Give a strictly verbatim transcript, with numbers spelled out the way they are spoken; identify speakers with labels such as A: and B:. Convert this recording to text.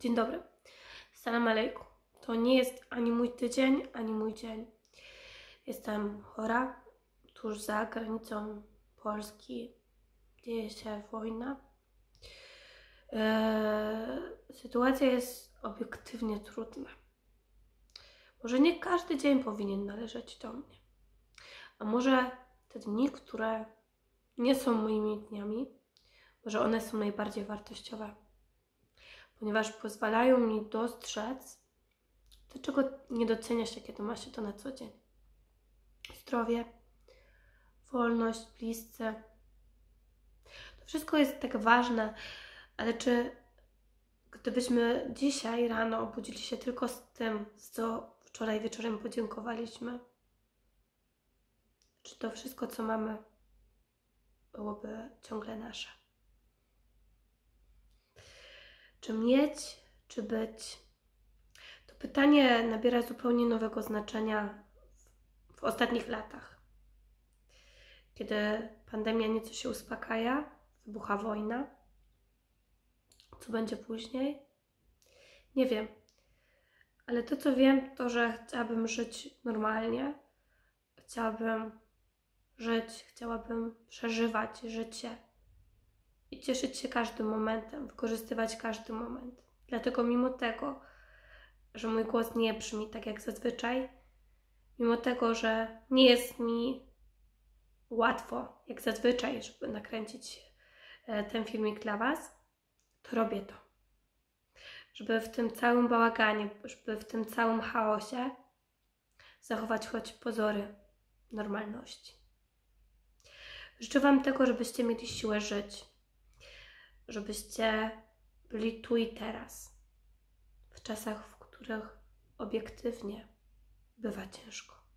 A: Dzień dobry. Salam alejkum. To nie jest ani mój tydzień, ani mój dzień. Jestem chora. Tuż za granicą Polski dzieje się wojna. Eee, sytuacja jest obiektywnie trudna. Może nie każdy dzień powinien należeć do mnie. A może te dni, które nie są moimi dniami, może one są najbardziej wartościowe, ponieważ pozwalają mi dostrzec to, czego nie docenia się, kiedy ma się to na co dzień. Zdrowie, wolność, bliscy. To wszystko jest tak ważne, ale czy gdybyśmy dzisiaj rano obudzili się tylko z tym, z co wczoraj wieczorem podziękowaliśmy, czy to wszystko, co mamy, byłoby ciągle nasze? Czy mieć, czy być? To pytanie nabiera zupełnie nowego znaczenia w, w ostatnich latach. Kiedy pandemia nieco się uspokaja, wybucha wojna. Co będzie później? Nie wiem. Ale to, co wiem, to, że chciałabym żyć normalnie. Chciałabym żyć, chciałabym przeżywać życie i cieszyć się każdym momentem, wykorzystywać każdy moment. Dlatego mimo tego, że mój głos nie brzmi tak jak zazwyczaj, mimo tego, że nie jest mi łatwo jak zazwyczaj, żeby nakręcić ten filmik dla Was, to robię to. Żeby w tym całym bałaganie, żeby w tym całym chaosie zachować choć pozory normalności. Życzę Wam tego, żebyście mieli siłę żyć, żebyście byli tu i teraz, w czasach, w których obiektywnie bywa ciężko.